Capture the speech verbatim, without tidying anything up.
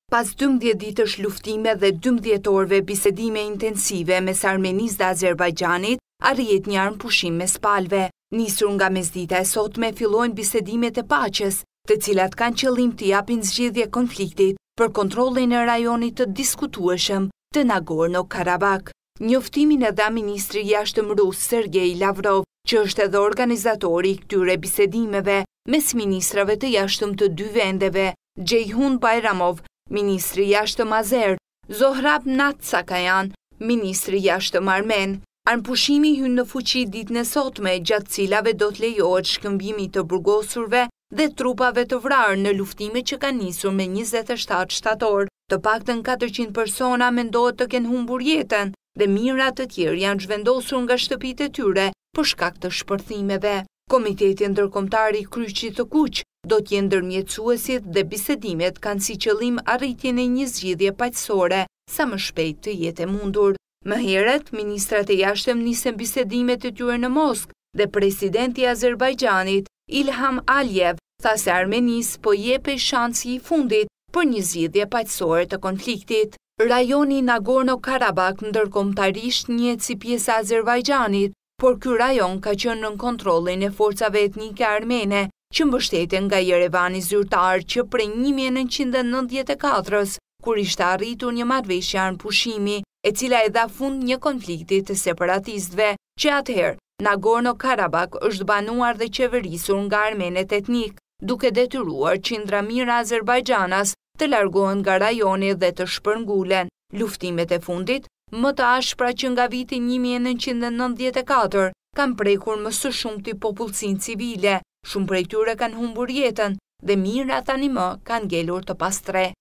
Pas dymbëdhjetë ditësh luftime dhe dymbëdhjetë orëve bisedime intensive mes Armenisë dhe Azerbajxhanit, arrihet një armëpushim mes palëve. Nisur nga mesdita e sotme fillojnë bisedimet e paqes, të cilat kanë qëllim të japin zgjidhje konfliktit për kontrollin e rajonit të diskutueshëm të Nagorno-Karabakh. Njoftimin e dha ministri i jashtëm rus Sergej Lavrov, që është edhe organizatori i këtyre bisedimeve mes ministrave të jashtëm të dy vendeve, Ceyhun Bayramov, ministri i jashtëm azer, Zohrab Natsakayan, ministri i jashtëm armen. Armëpushimi hyn në fuqi ditën e sotme, gjatë cilave do të lejohet shkëmbimi të burgosurve dhe trupave të vrarë në luftime që kanë nisur me njëzet e shtatë shtator. Të paktën katërqind persona mendohet të kenë humbur jetën dhe mijëra të tjerë janë zhvendosur nga shtëpitë e tyre për shkak të shpërthimeve. Komiteti ndërkombëtar i Kryqit të Kuq do të jenë ndërmjetësuesit dhe bisedimet kanë si qëllim arritjen e një zgjidhje paqësore sa më shpejt të jetë e mundur. Më herët, ministrat e jashtëm nisën bisedimet e tyre në Moskë dhe presidenti i Azerbajxhanit, Ilham Aliyev, tha se Armenisë po jepej shansi i fundit për një zgjidhje paqësore të konfliktit. Rajoni Nagorno-Karabakh ndërkombëtarisht njihet si pjesë e Azerbajxhanit, por ky rajon ka qenë nën kontrollin e forcave etnike armene, që mbështeten nga Jerevani zyrtar që prej një mijë e nëntëqind e nëntëdhjetë e katër-s, kur ishte arritur një marrëveshje armëpushimi, e cila e dha fund një konflikti të separatistëve, që atëherë Nagorno-Karabakh është banuar dhe qeverisur nga armenet etnik, duke detyruar qindra mijëra Azerbajxhanas të largohen nga rajoni dhe të shpërngulen. Luftimet e fundit, më të ashpra që nga viti një mijë e nëntëqind e nëntëdhjetë e katër, kanë prekur më së shumti popullsinë civile, shumë prej tyre kanë humbur jetën dhe mijëra tani më kanë ngelur të pastrehë.